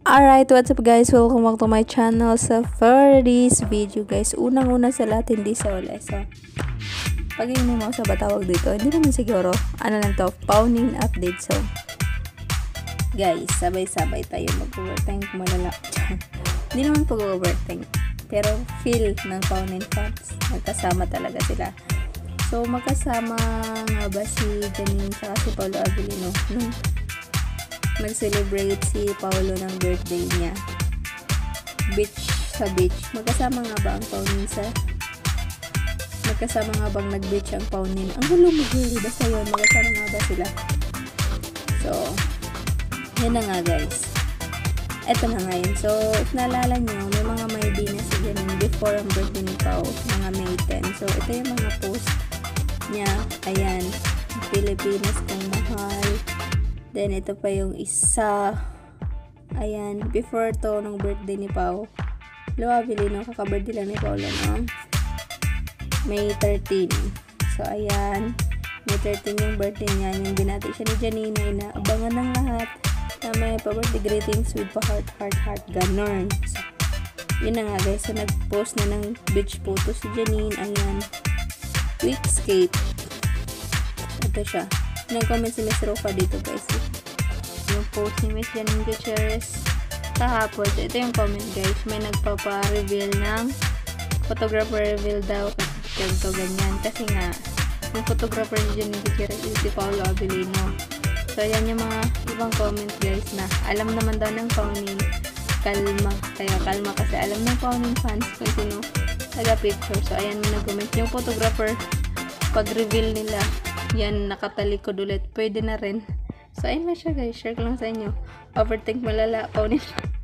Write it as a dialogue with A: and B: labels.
A: Alright, what's up guys? Welcome back to my channel. So for this video guys, unang-una sa lahat hindi sa uli. So, pag hindi mo sa batawag dito, hindi naman siguro, ano lang to, Paunin update. So, guys, sabay-sabay tayo mag-overtime kung malala. Hindi naman pag-overtime, pero feel ng Paunin fans. Magkasama talaga sila. So, magkasama nga ba si Janine sa si Paolo Avellino nung nag-celebrate si Paolo ng birthday niya sa beach. Magkasama nga ba ang Paunin magkasama nga bang nag-beach ang Paunin? Ang gulo mag-huli, basta yun, magkasama nga ba sila? So, yun na nga guys. Eto na nga yun. So, if naalala nyo, may mga may na si Janine before ang birthday ni Pao, mga May 10. So, ito yung mga post niya. Ayan, Pilipinas kong mahal. Then, ito pa yung isa. Ayan, before to, nung birthday ni Pao. Lo Avellino, kaka-birthday lang ni Paolo, no? May 13. So, ayan. May 13 yung birthday niya. Yung binati siya ni Janine, ay naabangan ng lahat na may pa-birthday greetings with pa-heart, ganon. So, yun na nga guys. So, nag-post na ng beach photo si Janine. Ayan. Weekscape. Ito siya. Nag-comment si Miss Rofa dito guys. Yung post ni Miss Janine Gutierrez kahapon. So, ito yung comment guys. May nagpapa-reveal ng photographer reveal daw. Ganito ganyan. Kasi nga, yung photographer ni Janine Gutierrez is si Paolo Avellino. So, yan yung mga ibang comment guys na alam naman daw ng Paunin. Kalma. Kaya kalma kasi alam ng Paunin fans kung sino taga-picture. So, ayan mo nag-comment. Yung photographer, pag-reveal nila, yan, nakatalikod ulit. Pwede na rin. So, ayun na siya guys. Share ko lang sa inyo. Overthink malala. Paunin.